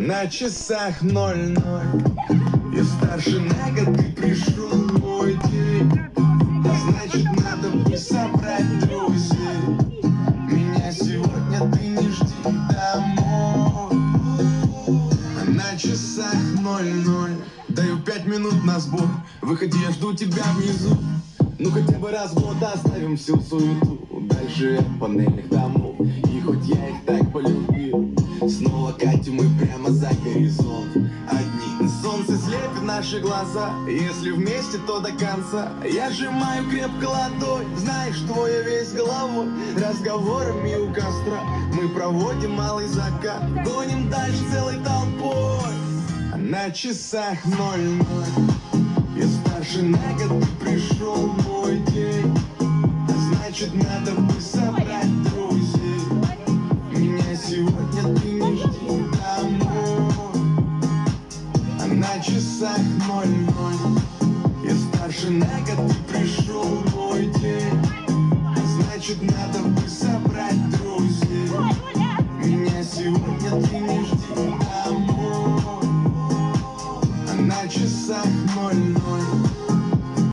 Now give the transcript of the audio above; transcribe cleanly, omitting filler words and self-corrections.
На часах 00. Я старше на год, ты пришел мой день. А значит, надо бы собрать друзей. Меня сегодня ты не жди домой. На часах 00. Даю 5 минут на сбор. Выходи, я жду тебя внизу. Ну хотя бы раз в год оставим всю суету. Дальше от панельных домов. И хоть я их так полюбил, снова катим мы прямо за горизонт. Одни солнце слепит наши глаза. Если вместе, то до конца. Я сжимаю крепко ладонь. Знаешь, что я весь головой. Разговорами у костра мы проводим малый закат. Гоним дальше целой толпой. А на часах 00. Я старше на год, ты пришел мой день. А значит, надо бы собрать друзей. Меня сегодня ты не жди домой. А на часах 00. Я старше на год, ты пришел мой день. А значит, надо бы собрать друзей. Меня сегодня ты не